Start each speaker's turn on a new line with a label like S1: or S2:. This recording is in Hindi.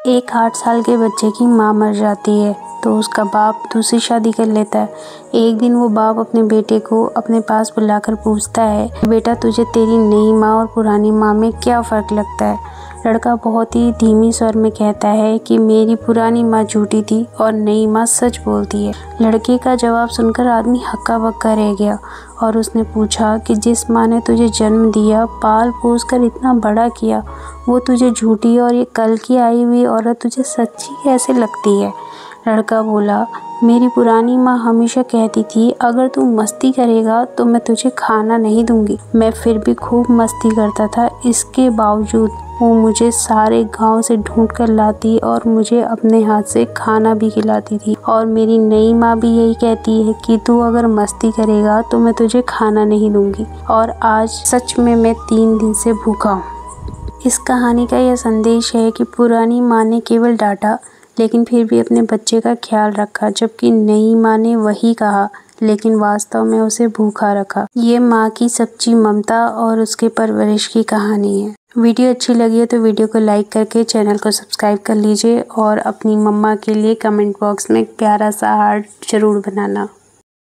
S1: एक 8 साल के बच्चे की माँ मर जाती है तो उसका बाप दूसरी शादी कर लेता है। एक दिन वो बाप अपने बेटे को अपने पास बुलाकर पूछता है, बेटा तुझे तेरी नई माँ और पुरानी माँ में क्या फ़र्क लगता है। लड़का बहुत ही धीमी स्वर में कहता है कि मेरी पुरानी माँ झूठी थी और नई माँ सच बोलती है। लड़के का जवाब सुनकर आदमी हक्का बक्का रह गया और उसने पूछा कि जिस माँ ने तुझे जन्म दिया, पाल पोस कर इतना बड़ा किया, वो तुझे झूठी और ये कल की आई हुई औरत तुझे सच्ची कैसे लगती है। लड़का बोला, मेरी पुरानी माँ हमेशा कहती थी अगर तू मस्ती करेगा तो मैं तुझे खाना नहीं दूंगी। मैं फिर भी खूब मस्ती करता था, इसके बावजूद वो मुझे सारे गांव से ढूंढ कर लाती और मुझे अपने हाथ से खाना भी खिलाती थी। और मेरी नई माँ भी यही कहती है कि तू अगर मस्ती करेगा तो मैं तुझे खाना नहीं दूंगी। और आज सच में मैं 3 दिन से भूखा हूँ। इस कहानी का यह संदेश है कि पुरानी माँ ने केवल डांटा लेकिन फिर भी अपने बच्चे का ख्याल रखा, जबकि नई माँ ने वही कहा लेकिन वास्तव में उसे भूखा रखा। ये माँ की सच्ची ममता और उसके परवरिश की कहानी है। वीडियो अच्छी लगी है तो वीडियो को लाइक करके चैनल को सब्सक्राइब कर लीजिए और अपनी मम्मा के लिए कमेंट बॉक्स में प्यारा सा हार्ट जरूर बनाना।